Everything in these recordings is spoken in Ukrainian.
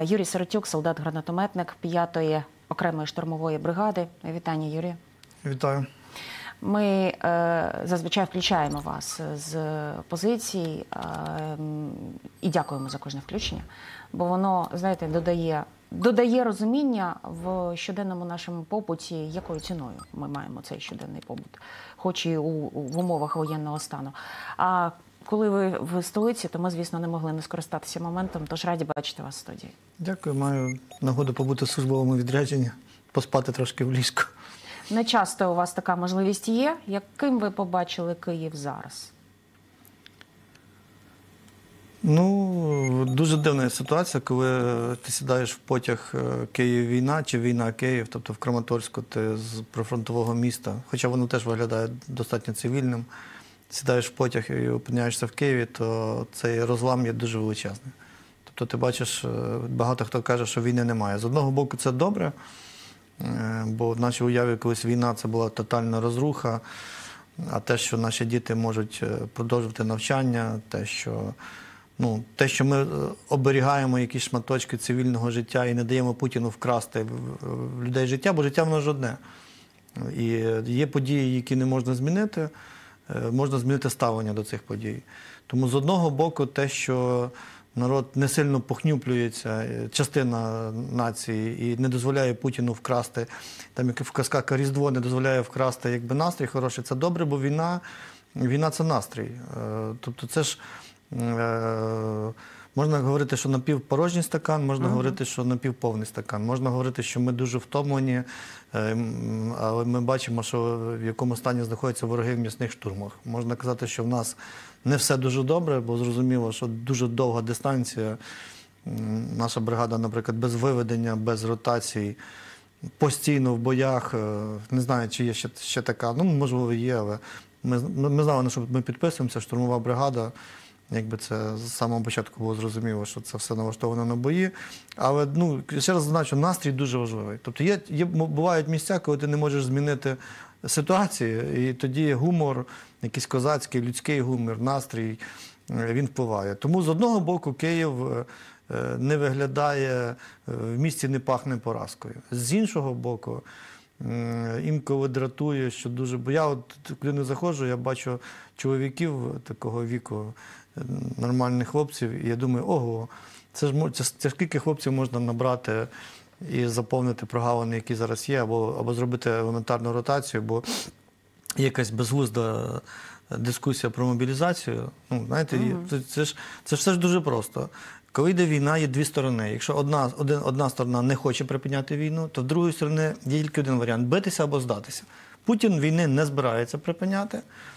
Юрій Сиротюк, солдат-гранатометник 5-ї окремої штурмової бригади. Вітання, Юрію. Вітаю. Ми зазвичай включаємо вас з позицій і дякуємо за кожне включення, бо воно, знаєте, додає розуміння в щоденному нашому побуті, якою ціною ми маємо цей щоденний побут, хоч і в умовах воєнного стану. А коли ви в столиці, то ми, звісно, не могли не скористатися моментом, тож раді бачити вас в студії. Дякую, маю нагоду побути в службовому відрядженні, поспати трошки в ліжку. Не часто у вас така можливість є. Яким ви побачили Київ зараз? Ну, дуже дивна ситуація, коли ти сідаєш в потяг Київ-війна чи війна-Київ, тобто в Краматорську, ти з прифронтового міста, хоча воно теж виглядає достатньо цивільним, сідаєш в потяг і опиняєшся в Києві, то цей розлам є дуже величезний. Тобто ти бачиш, багато хто каже, що війни немає. З одного боку це добре, бо в нашій уяві колись війна – це була тотальна розруха, а те, що наші діти можуть продовжувати навчання, те, що ми оберігаємо якісь шматочки цивільного життя і не даємо Путіну вкрасти в людей життя, бо життя воно ж одне. І є події, які не можна змінити, можна змінити ставлення до цих подій. Тому з одного боку те, що народ не сильно похнюплюється, частина нації, і не дозволяє Путіну вкрасти, там як в казках Різдво не дозволяє вкрасти якби настрій хороший, це добре, бо війна – це настрій. Тобто це ж можна говорити, що напівпорожній стакан, можна говорити, що напівповний стакан. Можна говорити, що ми дуже втомлені, але ми бачимо, що в якому стані знаходяться вороги в м'ясних штурмах. Можна казати, що в нас не все дуже добре, бо зрозуміло, що дуже довга дистанція. Наша бригада, наприклад, без виведення, без ротацій, постійно в боях. Не знаю, чи є ще така, ну, можливо, є, але ми знали, на що ми підписуємося, штурмова бригада. Якби це з самого початку було зрозуміло, що це все налаштовано на бої. Але, ще раз зазначу, настрій дуже важливий. Тобто бувають місця, коли ти не можеш змінити ситуацію, і тоді гумор, якийсь козацький, людський гумор, настрій, він впливає. Тому з одного боку Київ не виглядає, в місті не пахне поразкою. З іншого боку, інколи дратує, що дуже... Бо я, коли не заходжу, я бачу чоловіків такого віку, нормальних хлопців, і я думаю, ого, це скільки хлопців можна набрати і заповнити прогалини, які зараз є, або зробити елементарну ротацію, бо є якась безглузда дискусія про мобілізацію. Знаєте, це все ж дуже просто. Коли йде війна, є дві сторони. Якщо одна сторона не хоче припиняти війну, то в другої сторони є тільки один варіант – битися або здатися. Путін війни не збирається припиняти.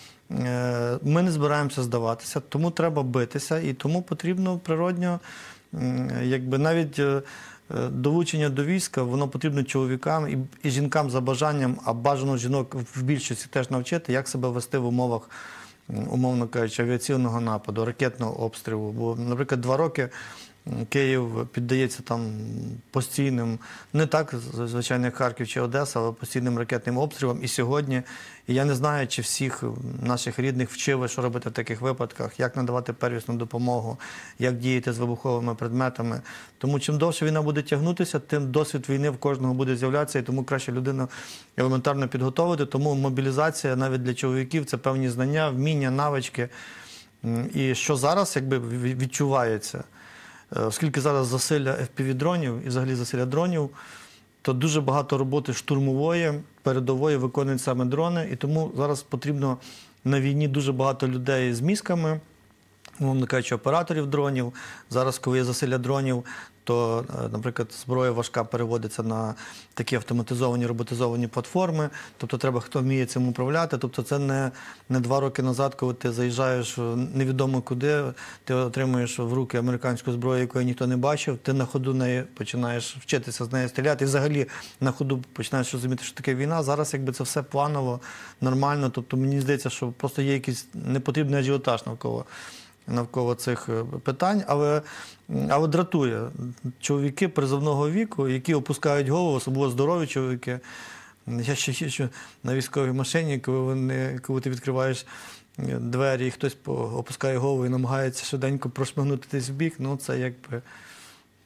Ми не збираємося здаватися, тому треба битися, і тому потрібно природньо, якби навіть долучення до війська, воно потрібно чоловікам і жінкам за бажанням, а бажано жінок в більшості теж навчити, як себе вести в умовах, умовно кажучи, авіаційного нападу, ракетного обстрілу. Бо, наприклад, 2 роки Київ піддається там постійним, не так, звичайно, як Харків чи Одеса, але постійним ракетним обстрілам. І сьогодні, я не знаю, чи всіх наших рідних вчили, що робити в таких випадках, як надавати первісну допомогу, як діяти з вибуховими предметами. Тому чим довше війна буде тягнутися, тим досвід війни в кожного буде з'являтися, і тому краще людину елементарно підготовити. Тому мобілізація навіть для чоловіків – це певні знання, вміння, навички. І що зараз якби відчувається, оскільки зараз засилля FPV-дронів і взагалі засилля дронів, то дуже багато роботи штурмової, передової виконують саме дрони, і тому зараз потрібно на війні дуже багато людей з мізками, умовно кажучи, операторів дронів. Зараз, коли є засилля дронів, то, наприклад, зброя важка переводиться на такі автоматизовані, роботизовані платформи. Тобто треба, хто вміє цим управляти. Тобто це не 2 роки назад, коли ти заїжджаєш невідомо куди, ти отримуєш в руки американську зброю, якої ніхто не бачив, ти на ходу неї починаєш вчитися з нею стріляти, і взагалі на ходу починаєш розуміти, що таке війна. Зараз якби це все планово, нормально. Тобто мені здається, що просто є якийсь непотрібний ажіотаж навколо цих питань, але дратує. Чоловіки призовного віку, які опускають голову, особливо здорові чоловіки. Я ще їжджу на військовій машині, коли ти відкриваєш двері, і хтось опускає голову і намагається швиденько прошмигнути десь в бік, це якби...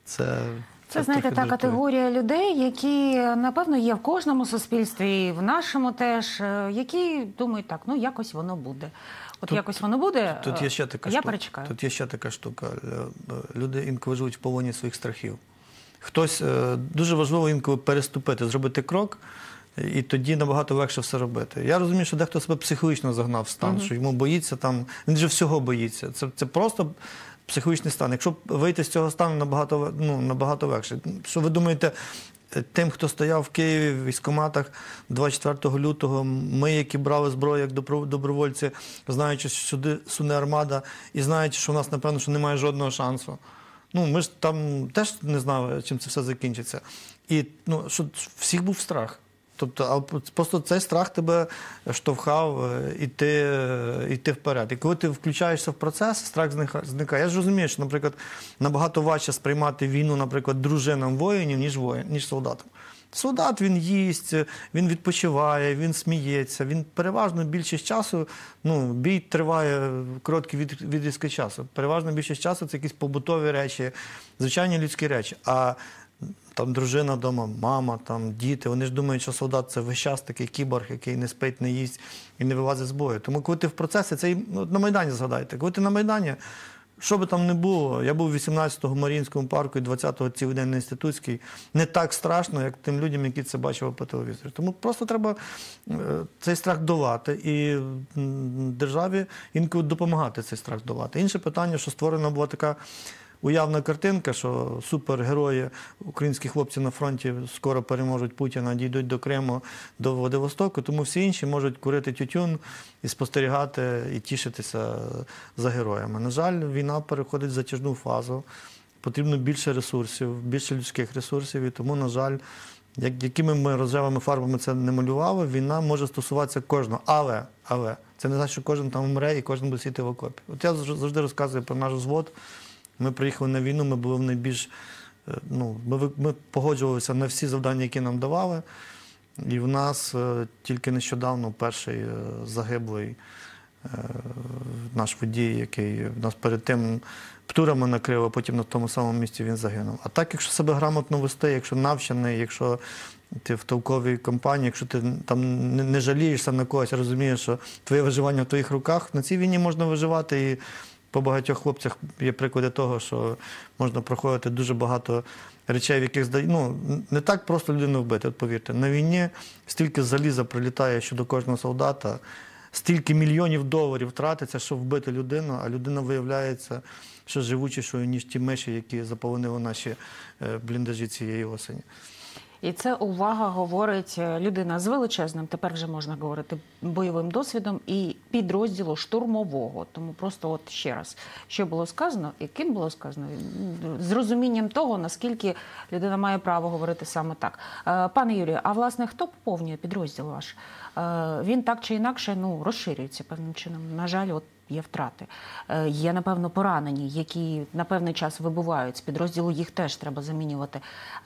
Це, знаєте, та категорія людей, які, напевно, є в кожному суспільстві, і в нашому теж, які думають, так, ну, якось воно буде. От якось воно буде, тут є ще така я перечекаю. Тут є ще така штука. Люди інколи живуть в полоні своїх страхів. Хтось, дуже важливо інколи переступити, зробити крок, і тоді набагато легше все робити. Я розумію, що дехто себе психологічно загнав в стан, що йому боїться там, він же всього боїться. Це просто психологічний стан. Якщо вийти з цього стану, набагато легше. Що ви думаєте, тим, хто стояв в Києві в військкоматах 24 лютого, ми, які брали зброю як добровольці, знаючи, що сюди суне армада, і знаючи, що в нас, напевно, що немає жодного шансу. Ну, ми ж там теж не знали, чим це все закінчиться. І що всіх був страх. Тобто, просто цей страх тебе штовхав іти вперед. І коли ти включаєшся в процес, страх зникає. Я ж розумію, що, наприклад, набагато важче сприймати війну, наприклад, дружинам воїнів, ніж солдатам. Солдат, він їсть, він відпочиває, він сміється, він переважно більшість часу, бій триває короткий відрізки часу. Переважно більшість часу це якісь побутові речі, звичайні людські речі. А там дружина вдома, мама, там, діти, вони ж думають, що солдат – це весь час такий кіборг, який не спить, не їсть і не вилазить з бою. Тому коли ти в процесі, це на Майдані згадайте, коли ти на Майдані, що би там не було, я був 18-го в Маріїнському парку і 20-го цілий день на Інститутській, не так страшно, як тим людям, які це бачили по телевізорі. Тому просто треба цей страх долати і державі інколи допомагати цей страх долати. Інше питання, що створена була така уявна картинка, що супергерої, українські хлопці на фронті скоро переможуть Путіна, дійдуть до Криму, до Владивостоку, тому всі інші можуть курити тютюн і спостерігати, і тішитися за героями. На жаль, війна переходить в затяжну фазу, потрібно більше ресурсів, більше людських ресурсів, і тому, на жаль, якими ми рожевими фарбами це не малювали, війна може стосуватися кожного. Але, це не значить, що кожен там вмре і кожен буде сидіти в окопі. От я завжди розказую про наш взвод. Ми приїхали на війну, ми були в найбільш, ми погоджувалися на всі завдання, які нам давали. І в нас тільки нещодавно перший загиблий наш водій, який нас перед тим птурами накрив, а потім на тому самому місці він загинув. А так, якщо себе грамотно вести, якщо навчений, якщо ти в толковій компанії, якщо ти там не жалієшся на когось, розумієш, що твоє виживання в твоїх руках, на цій війні можна виживати. І по багатьох хлопцях є приклади того, що можна проходити дуже багато речей, в яких не так просто людину вбити, от повірте. На війні стільки заліза прилітає щодо кожного солдата, стільки мільйонів доларів тратиться, щоб вбити людину, а людина виявляється, що живучішою, ніж ті миші, які заполонили наші бліндажі цієї осені. І це, увага, говорить людина з величезним, тепер вже можна говорити, бойовим досвідом і підрозділу штурмового. Тому просто от ще раз, що було сказано і ким було сказано, з розумінням того, наскільки людина має право говорити саме так. Пане Юрію, а власне хто поповнює підрозділ ваш? Він так чи інакше розширюється певним чином. На жаль, от є втрати. Є, напевно, поранені, які на певний час вибувають з підрозділу, їх теж треба замінювати.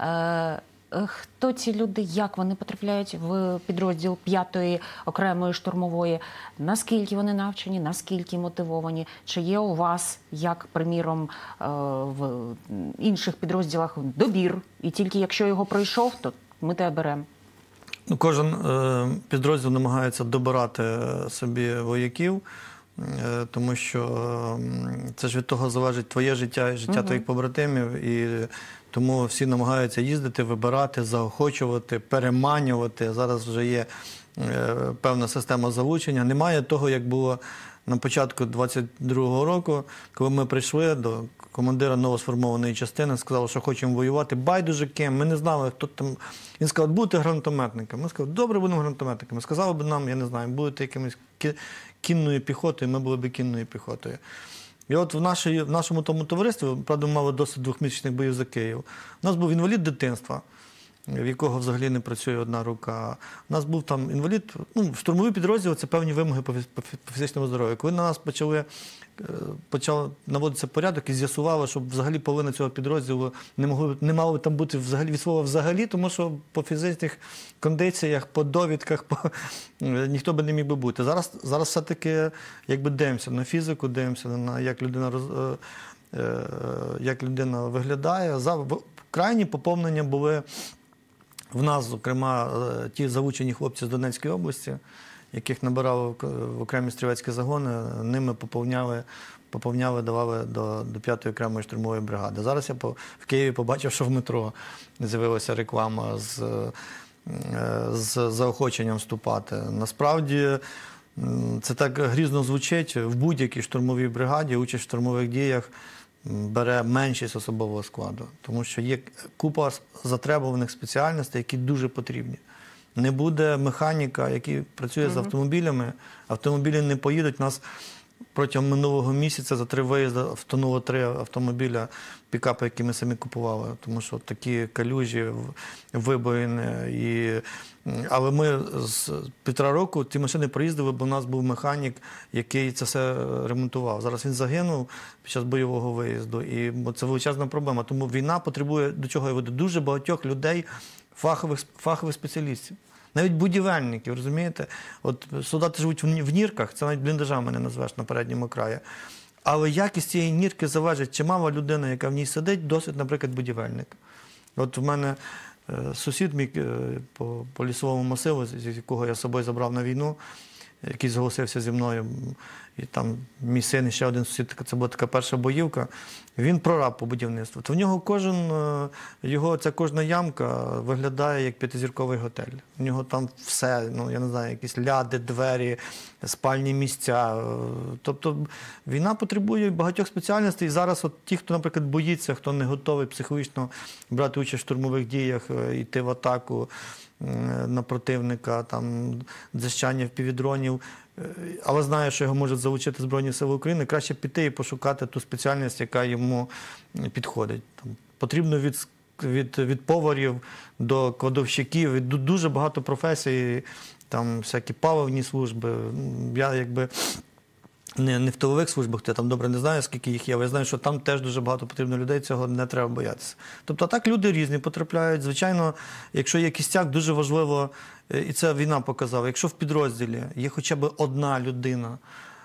Хто ці люди, як вони потрапляють в підрозділ 5-ї окремої штурмової, наскільки вони навчені, наскільки мотивовані, чи є у вас, як, приміром, в інших підрозділах добір, і тільки якщо його пройшов, то ми тебе беремо? Кожен підрозділ намагається добирати собі вояків, тому що це ж від того залежить твоє життя і життя твоїх побратимів, і тому всі намагаються їздити, вибирати, заохочувати, переманювати. Зараз вже є певна система залучення. Немає того, як було на початку 22-го року, коли ми прийшли до командира новосформованої частини, сказали, що хочемо воювати. Байдуже ким, ми не знали, хто там. Він сказав, будете гранатометниками. Ми сказали, добре, будемо гранатометниками. Сказали б нам, я не знаю, будете якимось кінною піхотою, ми були б кінною піхотою. І от в нашому тому товаристві, правда, ми мали досить 2-місячних боїв за Київ. У нас був інвалід дитинства, в якого взагалі не працює одна рука. У нас був там інвалід, штурмовий підрозділ – це певні вимоги по фізичному здоров'ю. Коли на нас почав наводитися порядок і з'ясували, що взагалі половина цього підрозділу не мало там бути від слова «взагалі», тому що по фізичних кондиціях, по довідках ніхто би не міг би бути. Зараз все-таки дивимося на фізику, дивимося на як людина як людина виглядає. Крайні поповнення були в нас, зокрема, ті заучені хлопці з Донецької області, яких набирали в окремі стрілецькі загони, ними поповняли, давали до 5-ї окремої штурмової бригади. Зараз я в Києві побачив, що в метро з'явилася реклама з заохоченням вступати. Насправді, це так грізно звучить. В будь-якій штурмовій бригаді участь в штурмових діях бере меншість особового складу, тому що є купа затребуваних спеціальностей, які дуже потрібні. Не буде механіка, який працює з автомобілями, автомобілі не поїдуть. У нас протягом минулого місяця за 3 виїзди втонуло 3 автомобіля, пікапи, які ми самі купували, тому що такі калюжі, вибоїни. Але ми з 1,5 року ті машини проїздили, бо у нас був механік, який це все ремонтував. Зараз він загинув під час бойового виїзду, і це величезна проблема. Тому війна потребує, до чого я веду, дуже багатьох людей, фахових спеціалістів. Навіть будівельників, розумієте? От солдати живуть в нірках, це навіть бліндажами не назвеш на передньому краї. Але якість цієї нірки залежить, чи мала людина, яка в ній сидить, досить, наприклад, будівельник. От в мене сусід мій по лісовому масиву, з якого я з собою забрав на війну, який зголосився зі мною, і там мій син і ще один сусід, це була така перша боївка, він прораб по будівництву. То в нього ця кожна ямка виглядає як 5-зірковий готель. В нього там все, я не знаю, якісь ляди, двері, спальні місця. Тобто війна потребує багатьох спеціальностей. І зараз от ті, хто, наприклад, боїться, хто не готовий психологічно брати участь в штурмових діях, йти в атаку на противника, там, дзищання впівдронів, але знає, що його можуть залучити Збройні Сили України, краще піти і пошукати ту спеціальність, яка йому підходить. Потрібно від поварів до кладовщиків, дуже багато професій, там всякі паливні служби. Я якби не в тилових службах, я там добре не знаю, скільки їх є, але я знаю, що там теж дуже багато потрібно людей, цього не треба боятися. Тобто так люди різні потрапляють. Звичайно, якщо є кістяк, дуже важливо, і це війна показала, якщо в підрозділі є хоча б одна людина,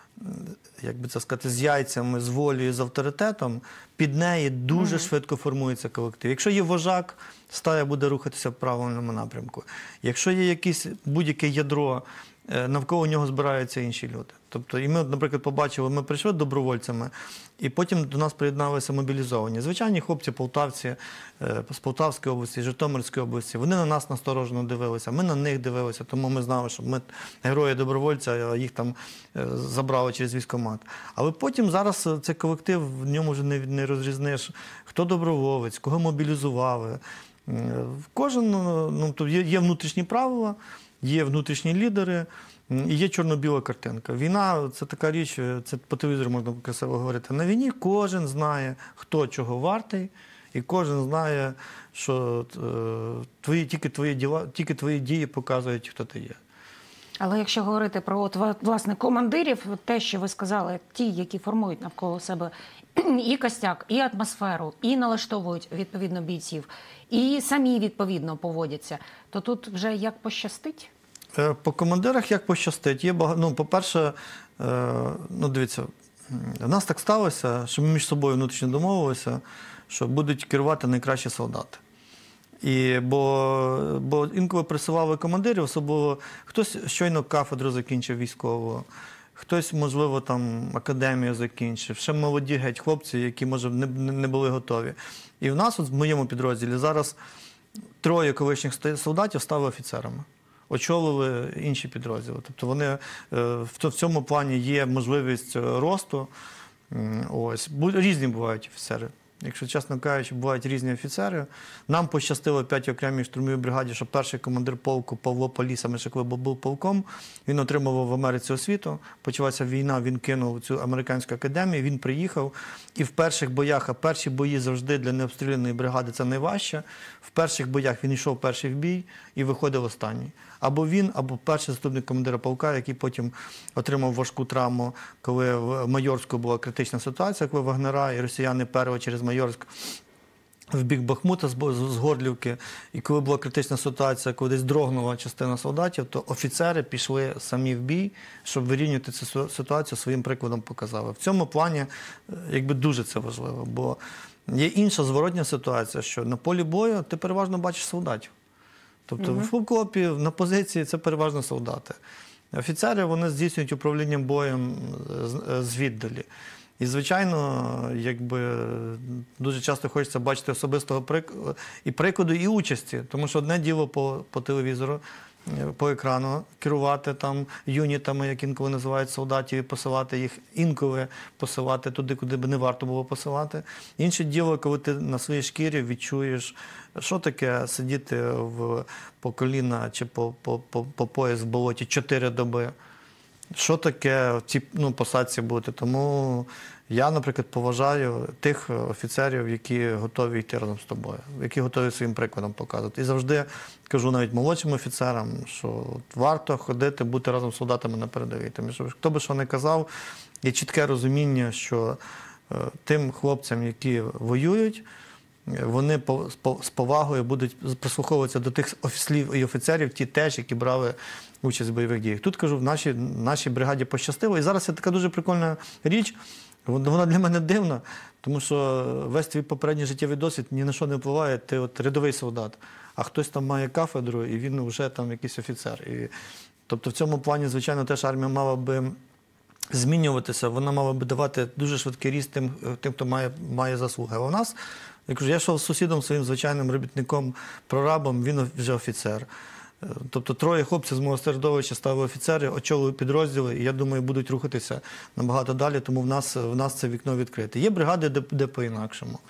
як би це сказати, з яйцями, з волею, з авторитетом, під неї дуже швидко формується колектив. Якщо є вожак, стая буде рухатися в правильному напрямку. Якщо є якесь будь-яке ядро, навколо нього збираються інші люди. Тобто, і ми, наприклад, побачили, ми прийшли добровольцями, і потім до нас приєдналися мобілізовані. Звичайні хлопці, полтавці, з Полтавської області, Житомирської області, вони на нас насторожено дивилися, ми на них дивилися, тому ми знали, що ми герої-добровольці, а їх там забрали через військкомат. Але потім зараз цей колектив, в ньому вже не розрізниш, хто доброволець, кого мобілізували. Кожен, є внутрішні правила, є внутрішні лідери, і є чорно-біла картинка. Війна – це така річ, це по телевізору можна красиво говорити. На війні кожен знає, хто чого вартий, і кожен знає, що тільки твої дії показують, хто ти є. Але якщо говорити про, власне, командирів, те, що ви сказали, ті, які формують навколо себе і костяк, і атмосферу, і налаштовують, відповідно, бійців, і самі, відповідно, поводяться, то тут вже як пощастить? По командирах як пощастить. Є по-перше, дивіться, в нас так сталося, що ми між собою внутрішньо домовилися, що будуть керувати найкращі солдати. Бо інколи присилали командирів, особливо хтось щойно кафедру закінчив військову, хтось, можливо, там академію закінчив, ще молоді геть хлопці, які, може, не були готові. І в нас, в моєму підрозділі, зараз 3 колишніх солдатів стали офіцерами. Очолили інші підрозділи. Тобто вони в цьому плані є можливість росту. Різні бувають офіцери. Якщо чесно кажучи, бувають різні офіцери. Нам пощастило 5-й окремій штурмовій бригаді, що перший командир полку Павло Поліса, ми ще коли був полком, він отримував в Америці освіту, почалася війна, він кинув цю американську академію, він приїхав і в перших боях, а перші бої завжди для необстріляної бригади це найважче, в перших боях він йшов перший в бій і виходив останній. Або він, або перший заступник командира полка, який потім отримав важку травму, коли в Майорську була критична ситуація, коли Вагнера і росіяни перли через Майорськ в бік Бахмута з Горлівки, і коли була критична ситуація, коли десь дрогнула частина солдатів, то офіцери пішли самі в бій, щоб вирівнювати цю ситуацію, своїм прикладом показали. В цьому плані якби дуже це важливо, бо є інша зворотня ситуація, що на полі бою ти переважно бачиш солдатів. Тобто в окопі, на позиції це переважно солдати. Офіцери, вони здійснюють управління боєм звіддалі. І, звичайно, якби дуже часто хочеться бачити особистого прикладу і участі. Тому що одне діло по телевізору, по екрану керувати там юнітами, як інколи називають солдатів, і посилати їх, інколи посилати туди, куди б не варто було посилати. Інше діло, коли ти на своїй шкірі відчуєш, що таке сидіти по коліна чи по пояс в болоті 4 доби. Що таке в цій посадці бути. Тому я, наприклад, поважаю тих офіцерів, які готові йти разом з тобою, які готові своїм прикладом показувати. І завжди кажу навіть молодшим офіцерам, що варто ходити, бути разом з солдатами на передовій. Тому що хто би що не казав, є чітке розуміння, що тим хлопцям, які воюють, вони з повагою будуть прислуховуватися до тих слів і офіцерів, ті теж, які брали участь в бойових діях. Тут, кажу, в нашій бригаді пощастило. І зараз є така дуже прикольна річ, вона для мене дивна, тому що весь твій попередній життєвий досвід ні на що не впливає, ти от рядовий солдат, а хтось там має кафедру, і він вже там якийсь офіцер. Тобто в цьому плані, звичайно, теж армія мала би змінюватися, вона мала би давати дуже швидкий ріст тим, хто має заслуги. А у нас, я кажу, я йшов з сусідом, своїм звичайним робітником, прорабом, він вже офіцер. Тобто 3 хлопців з мого середовища стали офіцери, очолили підрозділи, і я думаю, будуть рухатися набагато далі, тому в нас це вікно відкрите. Є бригади, де по-інакшому.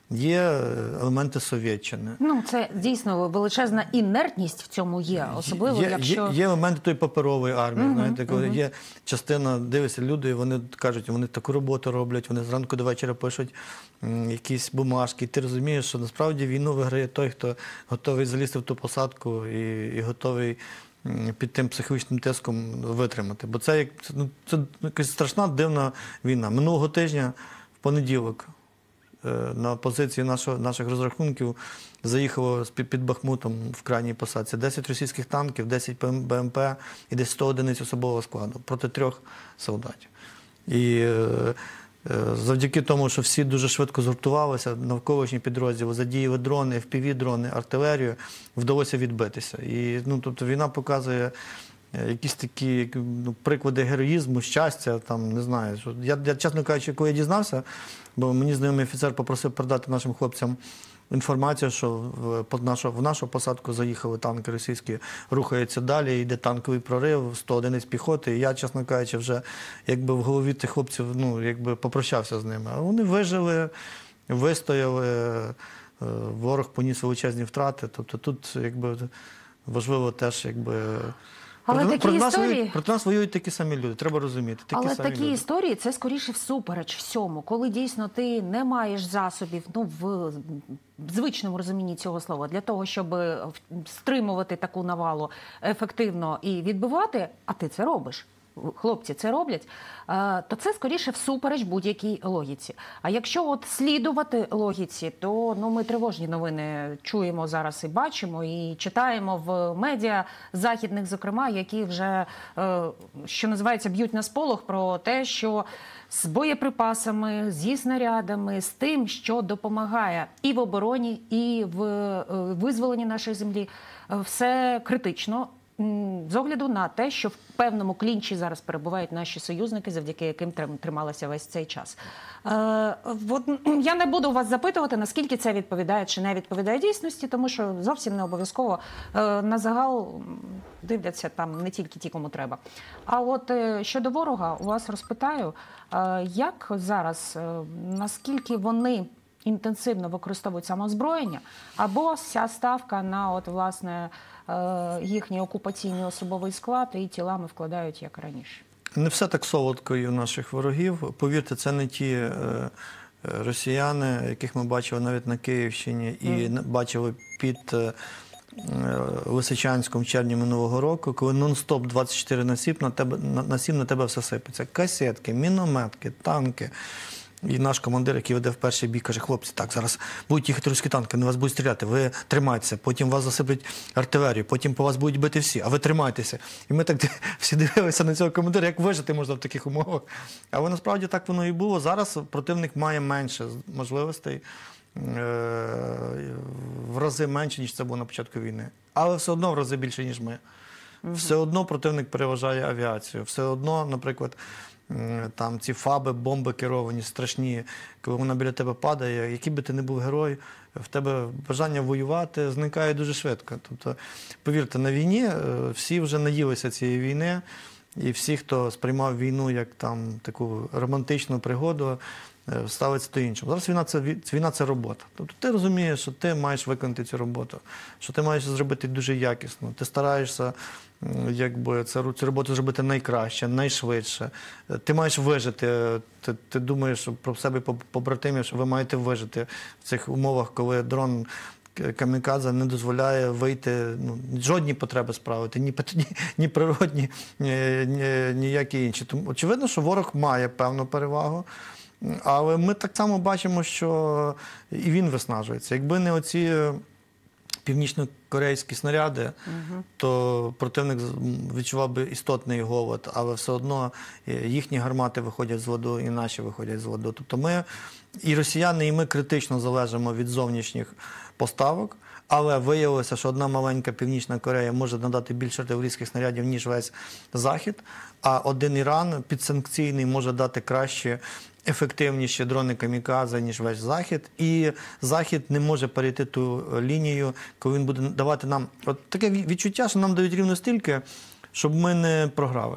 Є елементи Совєтщини. Ну, це дійсно величезна інертність в цьому є, особливо якщо... Є елементи тої паперової армії, знаєте, коли є частина, дивишся, люди, і вони кажуть, вони таку роботу роблять, вони зранку до вечора пишуть якісь бумажки, і ти розумієш, що насправді війну виграє той, хто готовий залізти в ту посадку і готовий під тим психологічним тиском витримати. Бо це якась страшна, дивна війна. Минулого тижня, в понеділок, на позиції наших розрахунків заїхало під Бахмутом в крайній посадці 10 російських танків, 10 БМП і десь 100 одиниць особового складу проти 3 солдатів. І завдяки тому, що всі дуже швидко згуртувалися, навколишні підрозділи, задіяли дрони, FPV-дрони, артилерію, вдалося відбитися. І, тобто війна показує якісь такі приклади героїзму, щастя, там, не знаю. Я, чесно кажучи, коли я дізнався, бо мені знайомий офіцер попросив передати нашим хлопцям інформацію, що в нашу посадку заїхали танки російські, рухаються далі, йде танковий прорив, 100 одиниць піхоти. І я, чесно кажучи, вже якби в голові тих хлопців якби попрощався з ними. А вони вижили, вистояли, ворог поніс величезні втрати. Тобто тут якби важливо теж якби... Але проти нас воюють такі самі люди, треба розуміти. Але такі історії – це скоріше всупереч всьому, коли дійсно ти не маєш засобів, в звичному розумінні цього слова, для того, щоб стримувати таку навалу ефективно і відбивати, а ти це робиш. Хлопці це роблять, то це скоріше всупереч будь-якій логіці. А якщо слідувати логіці, то ми тривожні новини чуємо зараз і бачимо, і читаємо в медіа західних, зокрема, які вже, що називається, б'ють на сполох про те, що з боєприпасами, зі снарядами, з тим, що допомагає і в обороні, і в визволенні нашої землі, все критично. З огляду на те, що в певному клінчі зараз перебувають наші союзники, завдяки яким трималася весь цей час. Я не буду вас запитувати, наскільки це відповідає чи не відповідає дійсності, тому що зовсім не обов'язково на загал дивляться там не тільки ті, кому треба. А от щодо ворога, у вас розпитаю, як зараз, наскільки вони інтенсивно використовують самоозброєння, або вся ставка на власне їхній окупаційний особовий склад і тілами вкладають, як раніше? Не все так солодко і у наших ворогів. Повірте, це не ті росіяни, яких ми бачили навіть на Київщині і бачили під Лисичанськом в червні минулого року, коли нон-стоп 24/7 на тебе все сипеться. Касетки, мінометки, танки. І наш командир, який веде в перший бій, каже: хлопці, так, зараз будуть їхати руські танки, на вас будуть стріляти, ви тримайтеся, потім вас засиплять артилерію, потім по вас будуть бити всі, а ви тримайтеся. І ми так всі дивилися на цього командира, як вижити можна в таких умовах. Але насправді так воно і було. Зараз противник має менше можливостей, в рази менше, ніж це було на початку війни. Але все одно в рази більше, ніж ми. Все одно противник переважає авіацію. Все одно, наприклад, там ці фаби, бомби керовані, страшні, коли вона біля тебе падає, який би ти не був герой, в тебе бажання воювати зникає дуже швидко. Тобто, повірте, на війні всі вже наїлися цієї війни, і всі, хто сприймав війну як там таку романтичну пригоду, ставиться до іншого. Зараз війна – це робота. Тобто ти розумієш, що ти маєш виконати цю роботу, що ти маєш зробити дуже якісно. Ти стараєшся цю роботу зробити найкраще, найшвидше. Ти маєш вижити. Ти думаєш про себе побратимів, що ви маєте вижити в цих умовах, коли дрон камікадзе не дозволяє вийти, жодні потреби справити, ні природні, ніякі інші. Тому очевидно, що ворог має певну перевагу. Але ми так само бачимо, що і він виснажується. Якби не оці північно-корейські снаряди, то противник відчував би істотний голод, але все одно їхні гармати виходять з ладу, і наші виходять з ладу. Тобто ми, і росіяни, і ми критично залежимо від зовнішніх поставок, але виявилося, що одна маленька Північна Корея може надати більше артилерійських снарядів, ніж весь Захід, а один Іран підсанкційний може дати краще, ефективніші дрони камікадзе, ніж весь Захід. І Захід не може перейти ту лінію, коли він буде давати нам... От таке відчуття, що нам дають рівно стільки, щоб ми не програли.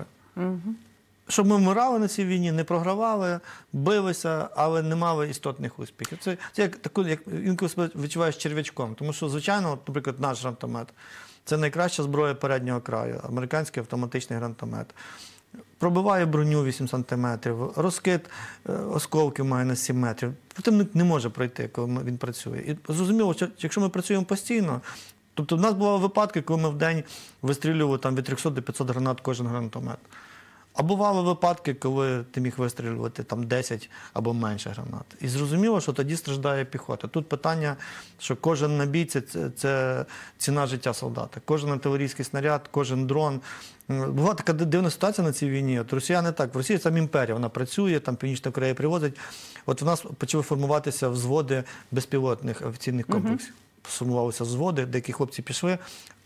Щоб ми вмирали на цій війні, не програвали, билися, але не мали істотних успіхів. Це як інколи себе відчуваєш черв'ячком. Тому що, звичайно, наприклад, наш гранатомет – це найкраща зброя переднього краю, американський автоматичний гранатомет. Пробиває броню 8 сантиметрів, розкид осколків має на 7 метрів. Противник не може пройти, коли він працює. І зрозуміло, що якщо ми працюємо постійно, тобто в нас бували випадки, коли ми в день вистрілювали від 300 до 500 гранат кожен гранатомет. А бували випадки, коли ти міг вистрілювати 10 або менше гранат. І зрозуміло, що тоді страждає піхота. Тут питання, що кожен набій – це ціна життя солдата. Кожен артилерійський снаряд, кожен дрон. Була така дивна ситуація на цій війні. От росіяни так, в Росії там імперія, вона працює, там Північна Корея привозить. От в нас почали формуватися взводи безпілотних авіаційних комплексів. Сформувалися взводи, деякі хлопці пішли,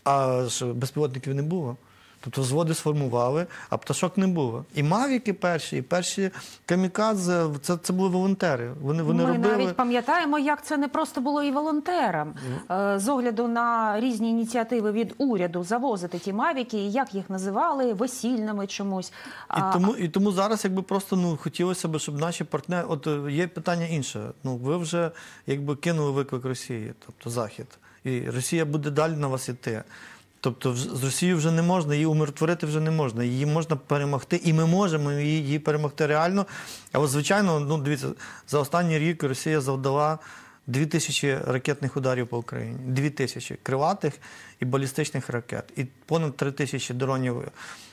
а ж безпілотників не було. Тобто взводи сформували, а пташок не було. І мавіки перші, і перші камікадзе – це були волонтери. Вони Ми робили... навіть пам'ятаємо, як це не просто було і волонтерам. З огляду на різні ініціативи від уряду завозити ті мавіки, і як їх називали, весільними чомусь. І тому зараз просто хотілося б, щоб наші партнери... От є питання інше. Ви вже кинули виклик Росії, тобто Захід. І Росія буде далі на вас йти. Тобто з Росією вже не можна, її умиротворити вже не можна. Її можна перемогти, і ми можемо її перемогти реально. Але, звичайно, дивіться, за останній рік Росія завдала 2000 ракетних ударів по Україні. 2000 крилатих і балістичних ракет. І понад 3000 дронів.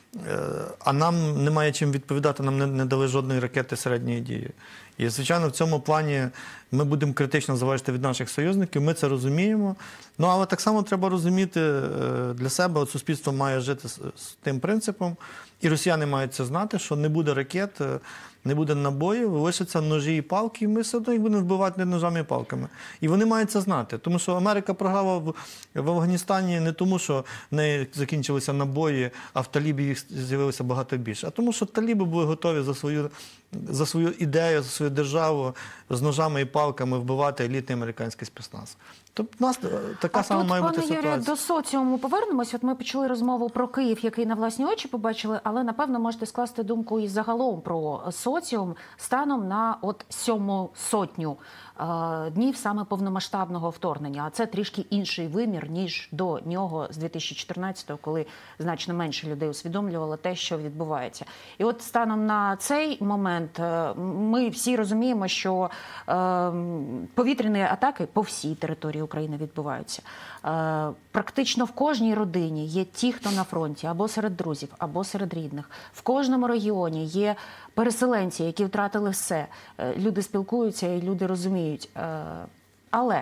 А нам немає чим відповідати, нам не дали жодної ракети середньої дії. І, звичайно, в цьому плані ми будемо критично залежати від наших союзників, ми це розуміємо. Але так само треба розуміти для себе, от суспільство має жити з тим принципом, і росіяни мають це знати, що не буде ракет, не буде набоїв, лишаться ножі і палки, і ми все одно їх будемо вбивати ножами і палками. І вони мають це знати, тому що Америка програла в Афганістані не тому, що в неї закінчилися набої, а в талібів їх з'явилося багато більше, а тому, що таліби були готові за свою ідею, за свою державу з ножами і палками вбивати елітний американський спецназ. Тобто у нас така сама має бути ситуація. Пане Юрію, до соціуму повернемось. От ми почали розмову про Київ, який на власні очі побачили, але, напевно, можете скласти думку і загалом про соціум станом на 7-му сотню днів саме повномасштабного вторгнення. А це трішки інший вимір, ніж до нього з 2014-го, коли значно менше людей усвідомлювало те, що відбувається. І от станом на цей момент момент. Ми всі розуміємо, що повітряні атаки по всій території України відбуваються. Практично в кожній родині є ті, хто на фронті, або серед друзів, або серед рідних. В кожному регіоні є переселенці, які втратили все. Люди спілкуються і люди розуміють. Але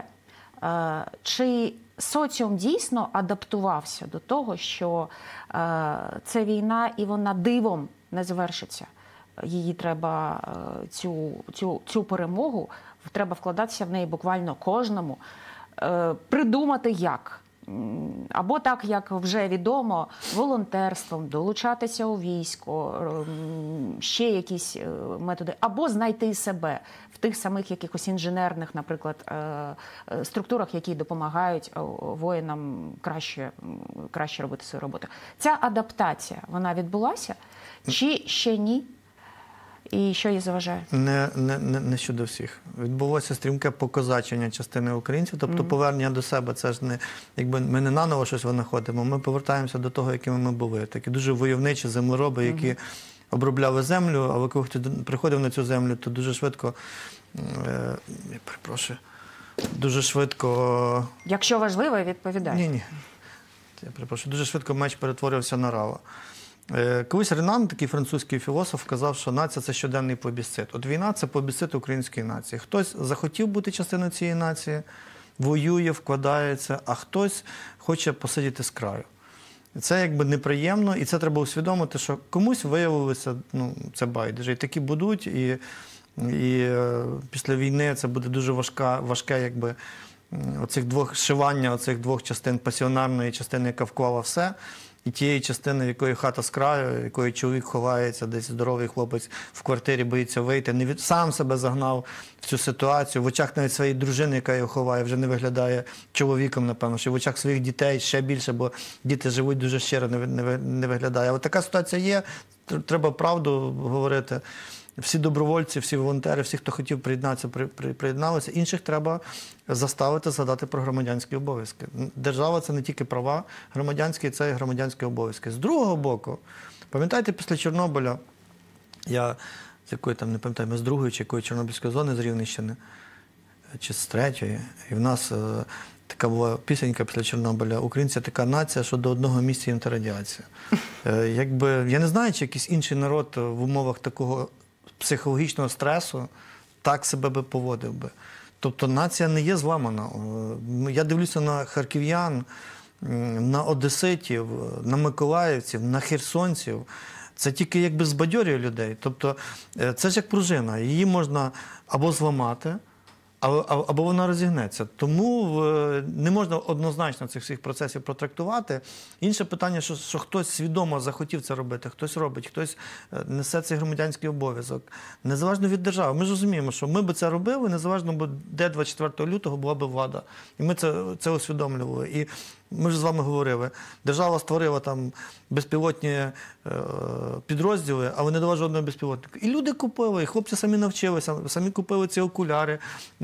чи соціум дійсно адаптувався до того, що це війна і вона дивом не завершиться? Її треба, цю перемогу, треба вкладатися в неї буквально кожному, придумати як. Або так, як вже відомо, волонтерством, долучатися у військо, ще якісь методи, або знайти себе в тих самих якихось інженерних, наприклад, структурах, які допомагають воїнам краще робити свою роботу. Ця адаптація, вона відбулася чи ще ні? І що їй заважає? Не щодо всіх. Відбулося стрімке покозачення частини українців, тобто повернення до себе. Це ж не, якби ми не наново щось винаходимо, ми повертаємося до того, якими ми були. Такі дуже войовничі землероби, які обробляли землю, а коли хтось приходив на цю землю, то дуже швидко, я перепрошую, дуже швидко... Якщо важливо, відповідайте. Ні. Я перепрошую, дуже швидко меч перетворився на рава. Колись Ренан, такий французький філософ, казав, що нація – це щоденний плебісцит. От війна – це плебісцит української нації. Хтось захотів бути частиною цієї нації, воює, вкладається, а хтось хоче посидіти з краю. Це якби неприємно, і це треба усвідомити, що комусь виявилося, це байдуже. І такі будуть, і після війни це буде дуже важке якби, шивання оцих двох частин, пасіонарної частини, яка вклала все, і тієї частини, в якої хата з краю, в якої чоловік ховається, десь здоровий хлопець в квартирі боїться вийти, сам себе загнав в цю ситуацію, в очах навіть своєї дружини, яка його ховає, вже не виглядає чоловіком, напевно, що в очах своїх дітей ще більше, бо діти живуть дуже щиро, не виглядає. От така ситуація є, треба правду говорити. Всі добровольці, всі волонтери, всі, хто хотів приєднатися, приєдналися. Інших треба заставити згадати про громадянські обов'язки. Держава – це не тільки права громадянські, це і громадянські обов'язки. З другого боку, пам'ятаєте, після Чорнобиля, я з якої там, не пам'ятаю, ми з другої чи якої Чорнобильської зони з Рівненщини, чи з третьої, і в нас така була пісенька після Чорнобиля: «Українці – така нація, що до одного місця їм та радіація». Я не знаю, чи якийсь інший народ в умовах такого психологічного стресу так себе би поводив би. Тобто нація не є зламана. Я дивлюся на харків'ян, на одеситів, на миколаївців, на херсонців. Це тільки якби збадьорює людей. Тобто це ж як пружина. Її можна або зламати, або вона розігнеться. Тому не можна однозначно цих всіх процесів протрактувати. Інше питання, що хтось свідомо захотів це робити, хтось робить, хтось несе цей громадянський обов'язок. Незалежно від держави. Ми ж розуміємо, що ми б це робили, незалежно, де 24 лютого була б влада. І ми це усвідомлювали. І ми ж з вами говорили, держава створила там безпілотні підрозділи, але не дала жодного безпілотника. І люди купили, і хлопці самі навчилися, самі купили ці окуляри,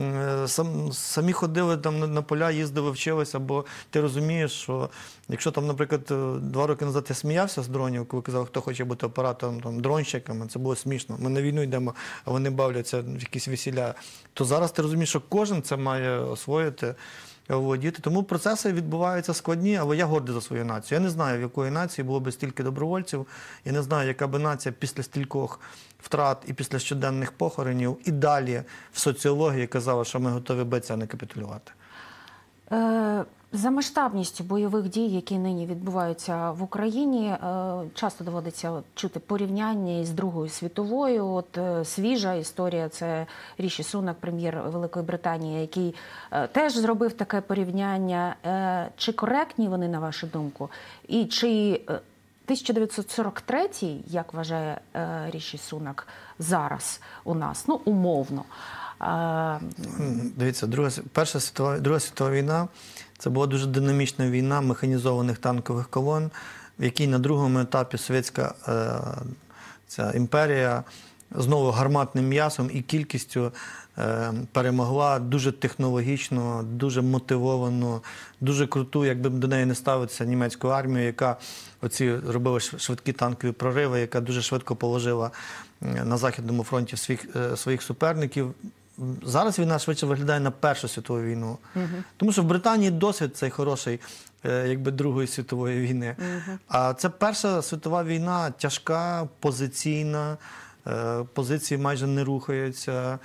самі ходили там на поля, їздили, вчилися, бо ти розумієш, що якщо там, наприклад, 2 роки назад я сміявся з дронів, коли казав, хто хоче бути оператором, там, дронщиками, це було смішно. Ми на війну йдемо, а вони бавляться в якісь весілля. То зараз ти розумієш, що кожен це має освоїти, володіти. Тому процеси відбуваються складні, але я гордий за свою націю. Я не знаю, в якої нації було б стільки добровольців. Я не знаю, яка би нація після стількох втрат і після щоденних похоронів і далі в соціології казала, що ми готові битися, а не капітулювати. За масштабністю бойових дій, які нині відбуваються в Україні, часто доводиться чути порівняння із Другою світовою. От свіжа історія – це Ріші Сунак, прем'єр Великої Британії, який теж зробив таке порівняння. Чи коректні вони, на вашу думку? І чи 1943-й, як вважає Ріші Сунак, зараз у нас, ну, умовно? Дивіться, Друга світова війна – це була дуже динамічна війна механізованих танкових колон, в якій на другому етапі совєтська ця імперія знову гарматним м'ясом і кількістю перемогла дуже технологічно, дуже мотивовано, дуже круту, якби до неї не ставитися, німецьку армію, яка оці робила швидкі танкові прориви, яка дуже швидко положила на Західному фронті своїх суперників. Зараз війна швидше виглядає на Першу світову війну. Тому що в Британії досвід цей хороший, якби Другої світової війни. А це Перша світова війна тяжка, позиційна, позиції майже не рухаються,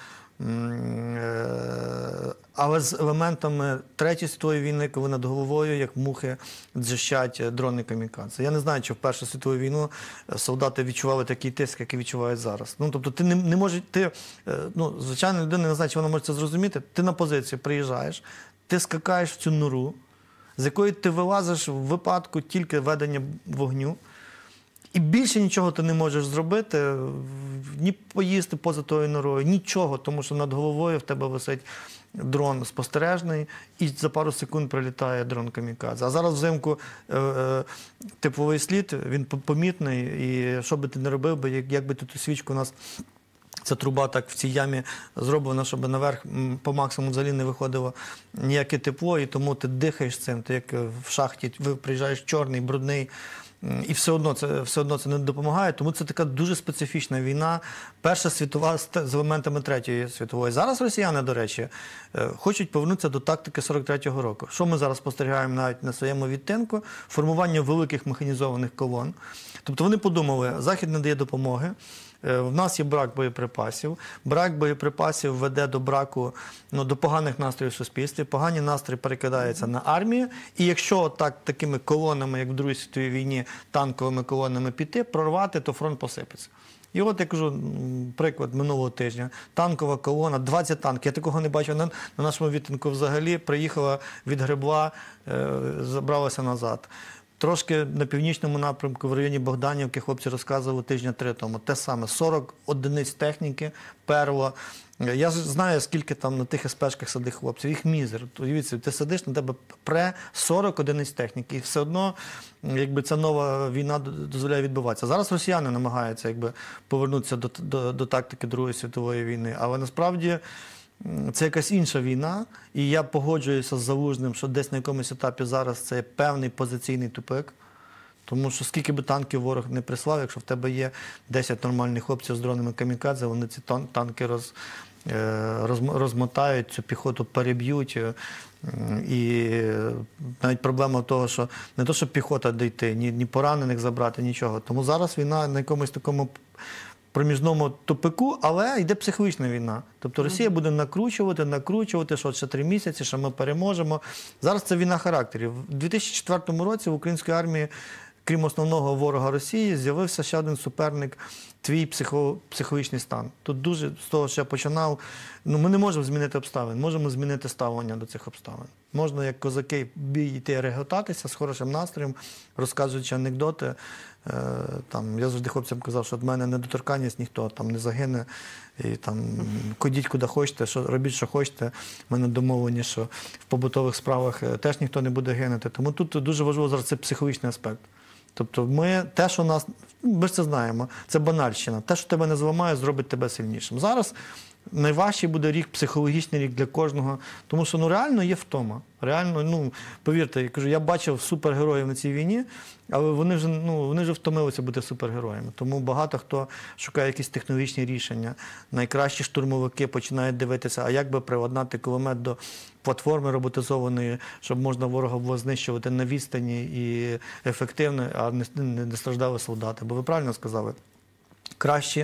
але з елементами Третьої світової війни, коли над головою, як мухи, дзищать дрони камікадзе. Я не знаю, чи в Першу світову війну солдати відчували такий тиск, який відчувають зараз. Ну, тобто ти не можеш, звичайно, людина не знає, чи вона може це зрозуміти, ти на позицію приїжджаєш, ти скакаєш в цю нору, з якої ти вилазиш в випадку тільки ведення вогню, і більше нічого ти не можеш зробити, ні поїсти поза тою норою, нічого, тому що над головою в тебе висить дрон спостережний, і за пару секунд прилітає дрон камікадзе. А зараз взимку тепловий слід, він помітний, і що би ти не робив, як би ти ту свічку у нас... Ця труба так в цій ямі зроблена, щоб наверх по максимуму взагалі не виходило ніяке тепло, і тому ти дихаєш цим, ти як в шахті, приїжджаєш чорний, брудний, і все одно це не допомагає. Тому це така дуже специфічна війна, Перша світова з елементами Третьої світової. Зараз росіяни, до речі, хочуть повернутися до тактики 43-го року. Що ми зараз спостерігаємо навіть на своєму відтинку? Формування великих механізованих колон. Тобто вони подумали, Захід не дає допомоги, в нас є брак боєприпасів. Брак боєприпасів веде до браку, до поганих настроїв в суспільстві. Погані настрої перекидаються на армію. І якщо такими колонами, як в Другій світовій війні, танковими колонами піти, прорвати, то фронт посипеться. І от я кажу, приклад минулого тижня. Танкова колона, 20 танків. Я такого не бачив на нашому відтинку взагалі. Приїхала від Гребла, забралася назад. Трошки на північному напрямку, в районі Богданівки, хлопці розказували тижня 3 тому. Те саме, 40 одиниць техніки, перло. Я знаю, скільки там на тих СПшках сидить хлопців. Їх мізер. Дивіться, ти сидиш, на тебе 40 одиниць техніки. І все одно, якби ця нова війна дозволяє відбуватися. Зараз росіяни намагаються повернутися до тактики Другої світової війни. Але насправді це якась інша війна, і я погоджуюся з Залужним, що десь на якомусь етапі зараз це певний позиційний тупик. Тому що скільки би танків ворог не прислав, якщо в тебе є 10 нормальних хлопців з дронами камікадзе, вони ці танки розмотають, цю піхоту переб'ють. І навіть проблема того, що не то, щоб піхота дійти, ні поранених забрати, нічого. Тому зараз війна на якомусь такому проміжному тупику, але йде психологічна війна. Тобто Росія буде накручувати, що ще 3 місяці, що ми переможемо. Зараз це війна характерів. У 2004 році в українській армії, крім основного ворога Росії, з'явився ще один суперник, твій психологічний стан. Тут дуже, з того, що я починав, ми не можемо змінити обставин, можемо змінити ставлення до цих обставин. Можна, як козаки, бій йти реготатися з хорошим настроєм, розказуючи анекдоти. Я завжди хлопцям казав, що від мене недоторканність, ніхто там не загине. І ходіть куди хочете, робіть, що хочете. У мене домовлені, що в побутових справах теж ніхто не буде гинути. Тому тут дуже важливо зараз цей психологічний аспект. Тобто те, що нас, ми ж це знаємо, це банальщина. Те, що тебе не зламає, зробить тебе сильнішим. Зараз найважчий буде рік, психологічний рік для кожного, тому що реально є втома. Реально, повірте, я кажу, я бачив супергероїв на цій війні, але вони вже втомилися бути супергероями. Тому багато хто шукає якісь технологічні рішення. Найкращі штурмовики починають дивитися, а як би приладнати кулемет до платформи роботизованої, щоб можна ворога було знищувати на відстані і ефективно, а не страждали солдати. Бо ви правильно сказали, краще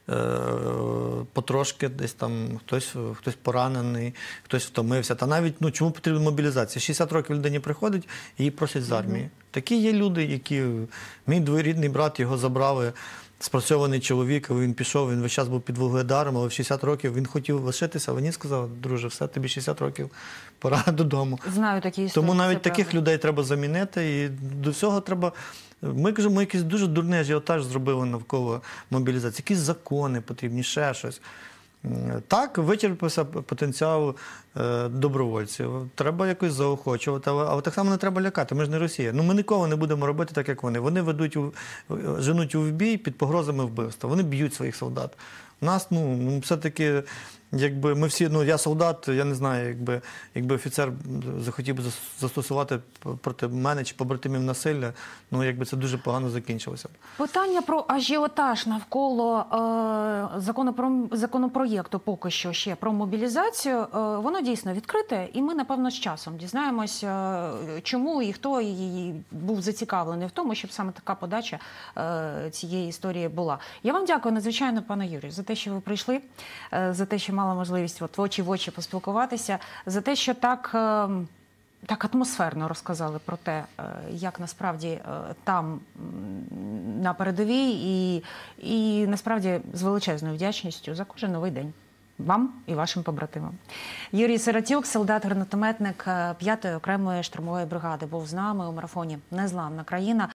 потрошки десь там хтось поранений, хтось втомився. Та навіть, чому потрібна мобілізація? 60 років людині приходить і її просять з армії. Такі є люди, які... Мій двоюрідний брат, його забрали, спрацьований чоловік, він пішов, він весь час був під вугледаром, але в 60 років він хотів лишитися, а мені сказали, друже, все, тобі 60 років, пора додому. Знаю такі історії. Тому навіть таких людей треба замінити, і до всього треба... Ми кажемо, якийсь дуже дурний ажіотаж зробили навколо мобілізації. Якісь закони потрібні, ще щось. Так, вичерпався потенціал добровольців. Треба якось заохочувати, але так само не треба лякати. Ми ж не Росія. Ми ніколи не будемо робити так, як вони. Вони женуть у вбій під погрозами вбивства. Вони б'ють своїх солдат. Нас, все-таки, якби ми всі, я солдат, я не знаю, якби офіцер захотів би застосувати проти мене чи побратимів насилля, якби це дуже погано закінчилося. Питання про ажіотаж навколо законопроєкту поки що ще про мобілізацію, воно дійсно відкрите, і ми, напевно, з часом дізнаємося, чому і хто був зацікавлений в тому, щоб саме така подача цієї історії була. Я вам дякую надзвичайно, пане Юрію, за те, що ви прийшли, за те, що мала можливість очі в очі поспілкуватися, за те, що так атмосферно розказали про те, як насправді там на передовій, і насправді з величезною вдячністю за кожен новий день. Вам і вашим побратимам. Юрій Сиротюк, солдат-гранатометник 5-ї окремої штурмової бригади, був з нами у марафоні «Незламна країна».